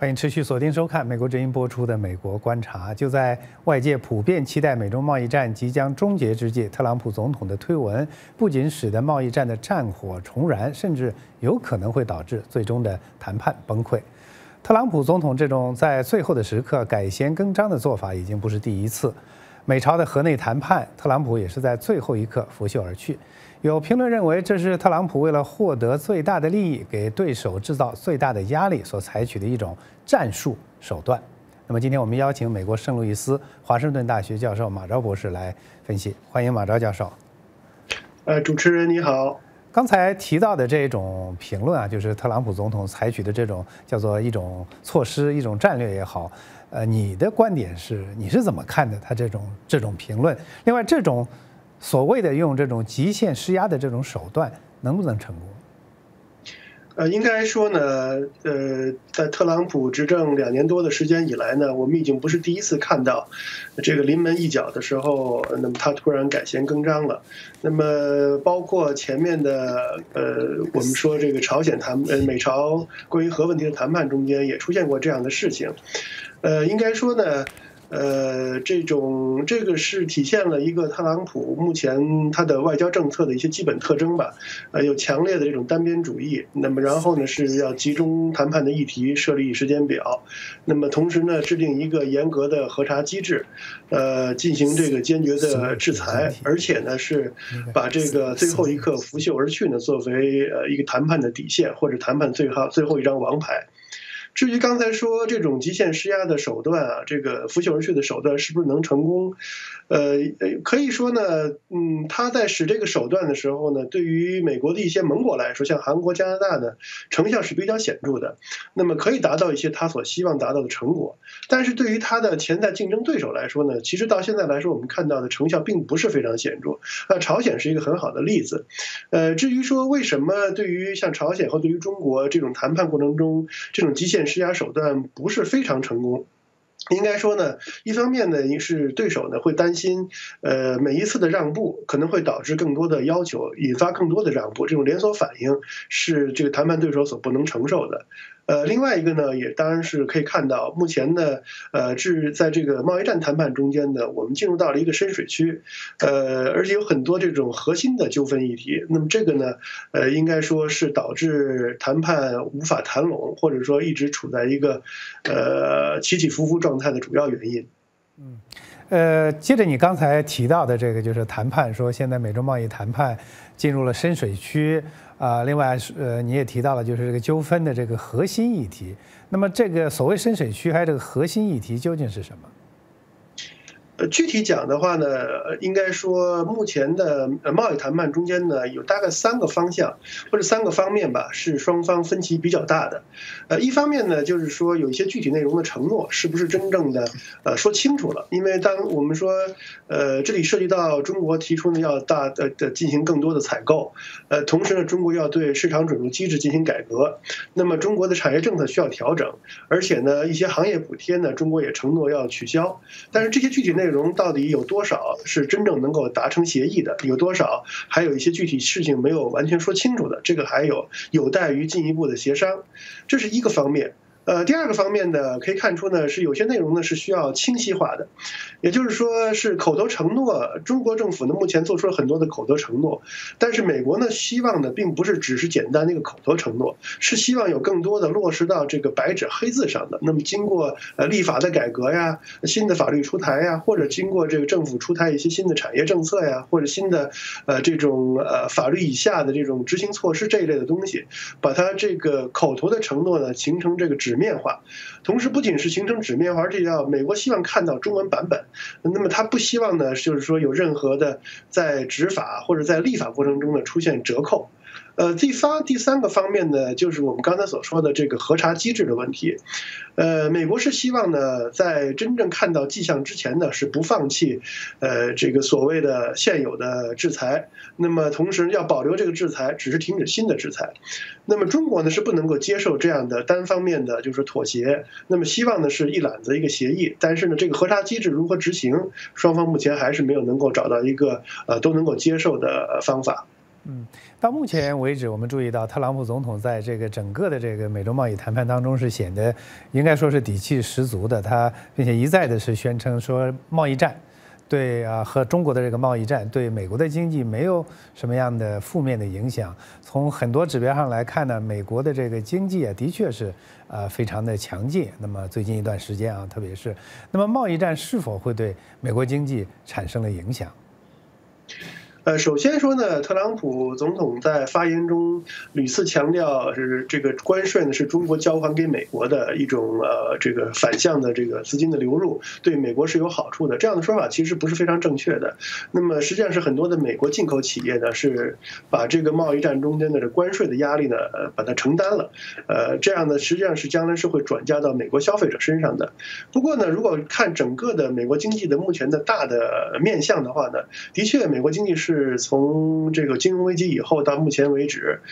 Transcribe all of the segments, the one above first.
欢迎持续锁定收看美国之音播出的《美国观察》。就在外界普遍期待美中贸易战即将终结之际，特朗普总统的推文不仅使得贸易战的战火重燃，甚至有可能会导致最终的谈判崩溃。特朗普总统这种在最后的时刻改弦更张的做法已经不是第一次。美朝的河内谈判，特朗普也是在最后一刻拂袖而去。有评论认为，这是特朗普为了获得最大的利益，给对手制造最大的压力所采取的一种战术手段。那么，今天我们邀请美国圣路易斯华盛顿大学教授马昭博士来分析。欢迎马昭教授。 主持人你好。 刚才提到的这种评论啊，就是特朗普总统采取的这种叫做一种措施、一种战略也好，你的观点是，你是怎么看的？他这种评论，另外这种所谓的用这种极限施压的这种手段，能不能成功？ 应该说呢，在特朗普执政2年多的时间以来呢，我们已经不是第一次看到这个临门一脚的时候，那么他突然改弦更张了。那么包括前面的我们说这个朝鲜美朝关于核问题的谈判中间也出现过这样的事情。应该说呢。这个是体现了一个特朗普目前他的外交政策的一些基本特征吧，有强烈的这种单边主义，那么然后呢是要集中谈判的议题，设立时间表，那么同时呢制定一个严格的核查机制，进行这个坚决的制裁，而且呢是把这个最后一刻拂袖而去呢作为一个谈判的底线或者谈判最后一张王牌。至于刚才说这种极限施压的手段啊，这个拂袖而去的手段是不是能成功？可以说呢，他在使这个手段的时候呢，对于美国的一些盟国来说，像韩国、加拿大呢，成效是比较显著的，那么可以达到一些他所希望达到的成果。但是对于他的潜在竞争对手来说呢，其实到现在来说，我们看到的成效并不是非常显著。朝鲜是一个很好的例子。至于说为什么对于像朝鲜和对于中国这种谈判过程中，这种极限施压手段不是非常成功。应该说呢，一方面呢是对手呢会担心，每一次的让步可能会导致更多的要求，引发更多的让步，这种连锁反应是这个谈判对手所不能承受的。另外一个呢，也当然是可以看到，目前呢，在这个贸易战谈判中间呢，我们进入到了一个深水区，而且有很多这种核心的纠纷议题。那么这个呢，应该说是导致谈判无法谈拢，或者说一直处在一个起起伏伏状态的主要原因。 接着你刚才提到的这个就是谈判，说现在美中贸易谈判进入了深水区啊。另外你也提到了就是这个纠纷的这个核心议题。那么这个所谓深水区还有这个核心议题究竟是什么？ 具体讲的话呢，应该说目前的贸易谈判中间呢，有大概3个方向或者3个方面吧，是双方分歧比较大的。一方面呢，就是说有一些具体内容的承诺是不是真正的说清楚了？因为当我们说这里涉及到中国提出呢要进行更多的采购，同时呢中国要对市场准入机制进行改革，那么中国的产业政策需要调整，而且呢一些行业补贴呢中国也承诺要取消，但是这些具体内容到底有多少是真正能够达成协议的？有多少还有一些具体事情没有完全说清楚的？这个还有待于进一步的协商，这是一个方面。第二个方面呢，可以看出呢，是有些内容呢是需要清晰化的，也就是说是口头承诺。中国政府呢目前做出了很多的口头承诺，但是美国呢希望呢并不是只是简单的一个口头承诺，是希望有更多的落实到这个白纸黑字上的。那么经过立法的改革呀，新的法律出台呀，或者经过这个政府出台一些新的产业政策呀，或者新的这种法律以下的这种执行措施这一类的东西，把它这个口头的承诺呢形成这个纸面化，同时不仅是形成纸面化，而且要美国希望看到中文版本。那么他不希望呢，就是说有任何的在执法或者在立法过程中呢出现折扣。第3个方面呢，就是我们刚才所说的这个核查机制的问题。美国是希望呢，在真正看到迹象之前呢，是不放弃这个所谓的现有的制裁。那么同时要保留这个制裁，只是停止新的制裁。那么中国呢是不能够接受这样的单方面的就是妥协。那么希望呢是一揽子一个协议，但是呢这个核查机制如何执行，双方目前还是没有能够找到一个都能够接受的方法。 到目前为止，我们注意到特朗普总统在这个整个的这个美洲贸易谈判当中是显得应该说是底气十足的，他并且一再的是宣称说贸易战对和中国的这个贸易战对美国的经济没有什么样的负面的影响。从很多指标上来看呢，美国的这个经济的确是非常的强劲。那么最近一段时间特别是那么贸易战是否会对美国经济产生了影响？ 首先说呢，特朗普总统在发言中屡次强调，是这个关税呢是中国交还给美国的一种这个反向的这个资金的流入，对美国是有好处的。这样的说法其实不是非常正确的。那么实际上是很多的美国进口企业呢是把这个贸易战中间的这关税的压力呢把它承担了，这样呢实际上是将来是会转嫁到美国消费者身上的。不过呢，如果看整个的美国经济的目前的大的面向的话呢，的确美国经济是从这个金融危机以后到目前为止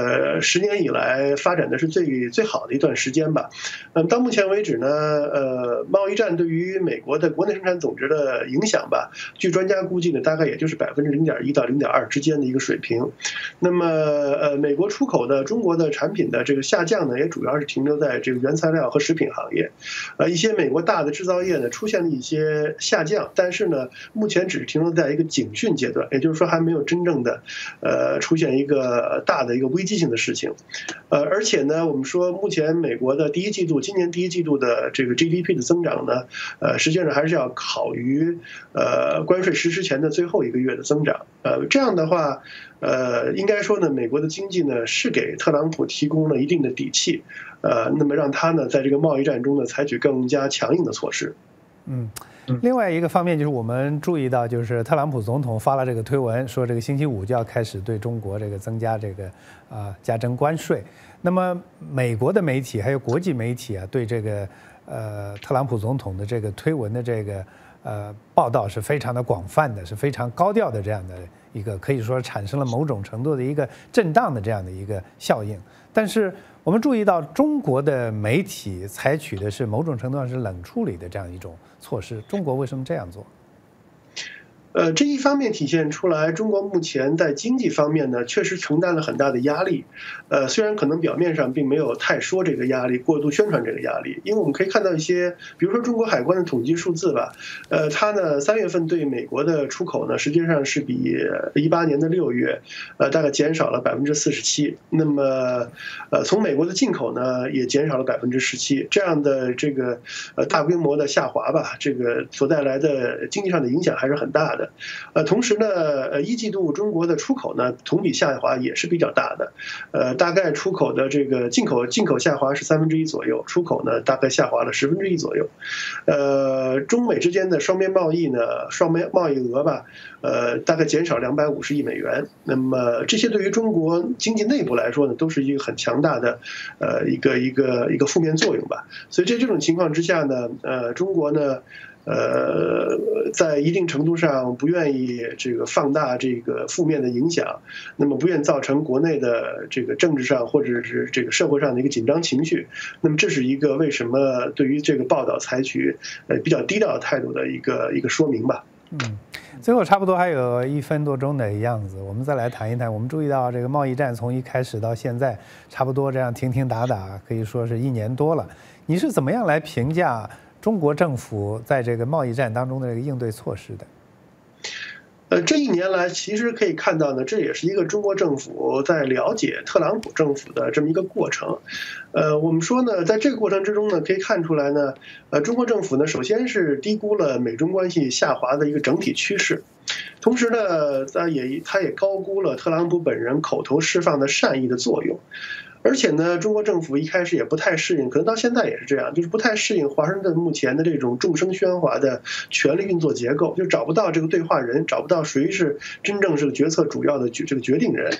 ，10年以来发展的是最好的一段时间吧。到目前为止呢，贸易战对于美国的国内生产总值的影响吧，据专家估计呢，大概也就是0.1%到0.2%之间的一个水平。那么美国出口的中国的产品的这个下降呢，也主要是停留在这个原材料和食品行业，一些美国大的制造业呢出现了一些下降，但是呢，目前只是停留在一个警讯阶段，也就是说还没有真正的出现一个大的一个危机性的事情。而且呢，我们说目前美国的今年第一季度的这个 GDP 的增长呢，实际上还是要好于关税实施前的最后一个月的增长。这样的话，应该说呢，美国的经济呢是给特朗普提供了一定的底气，那么让他呢在这个贸易战中呢采取更加强硬的措施。 另外一个方面就是我们注意到，就是特朗普总统发了这个推文，说这个星期5就要开始对中国这个增加这个加征关税。那么美国的媒体还有国际媒体对这个特朗普总统的这个推文的这个报道是非常的广泛的，是非常高调的这样的一个，可以说产生了某种程度的一个震荡的这样的一个效应。但是我们注意到中国的媒体采取的是某种程度上是冷处理的这样一种措施，中国为什么这样做？ 这一方面体现出来，中国目前在经济方面呢，确实承担了很大的压力。虽然可能表面上并没有太说这个压力，过度宣传这个压力，因为我们可以看到一些，比如说中国海关的统计数字吧，它呢3月份对美国的出口呢，实际上是比18年的6月，大概减少了47%。那么，从美国的进口呢，也减少了17%。这样的这个大规模的下滑吧，这个所带来的经济上的影响还是很大的。同时呢，1季度中国的出口呢同比下滑也是比较大的，大概出口的这个进口下滑是1/3左右，出口呢大概下滑了1/10左右。中美之间的双边贸易额吧，大概减少250亿美元。那么这些对于中国经济内部来说呢，都是一个很强大的一个负面作用吧。所以在这种情况之下呢，中国呢。在一定程度上不愿意这个放大这个负面的影响，那么不愿造成国内的这个政治上或者是这个社会上的一个紧张情绪，那么这是一个为什么对于这个报道采取比较低调的态度的一个说明吧。 最后差不多还有1分多钟的样子，我们再来谈一谈。我们注意到这个贸易战从一开始到现在，差不多这样停停打打，可以说是1年多了。你是怎么样来评价中国政府在这个贸易战当中的这个应对措施的？ 这1年来，其实可以看到呢，这也是一个中国政府在了解特朗普政府的这么一个过程。我们说呢，在这个过程之中呢，可以看出来呢，中国政府呢，首先是低估了美中关系下滑的一个整体趋势，同时呢，他也高估了特朗普本人口头释放的善意的作用。而且呢，中国政府一开始也不太适应，可能到现在也是这样，就是不太适应华盛顿目前的这种众声喧哗的权力运作结构，就找不到这个对话人，找不到谁是真正是决策主要的这个决定人。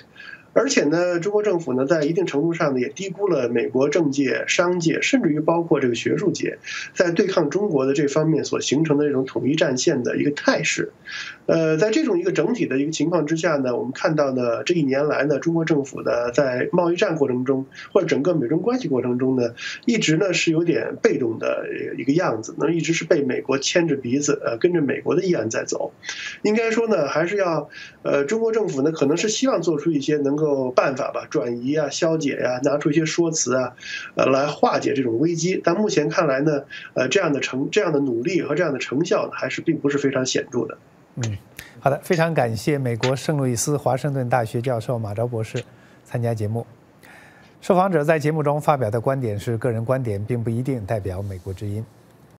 而且呢，中国政府呢，在一定程度上呢，也低估了美国政界、商界，甚至于包括这个学术界，在对抗中国的这方面所形成的这种统一战线的一个态势。在这种一个整体的一个情况之下呢，我们看到呢，这1年来呢，中国政府呢，在贸易战过程中，或者整个美中关系过程中呢，一直呢是有点被动的一个样子，一直是被美国牵着鼻子，跟着美国的议案在走。应该说呢，还是要，中国政府呢，可能是希望做出一些能够办法吧，转移啊、消解呀、拿出一些说辞啊，来化解这种危机。但目前看来呢，这样的努力和这样的成效呢，还是并不是非常显著的。 好的，非常感谢美国圣路易斯华盛顿大学教授马昭博士参加节目。受访者在节目中发表的观点是个人观点，并不一定代表美国之音。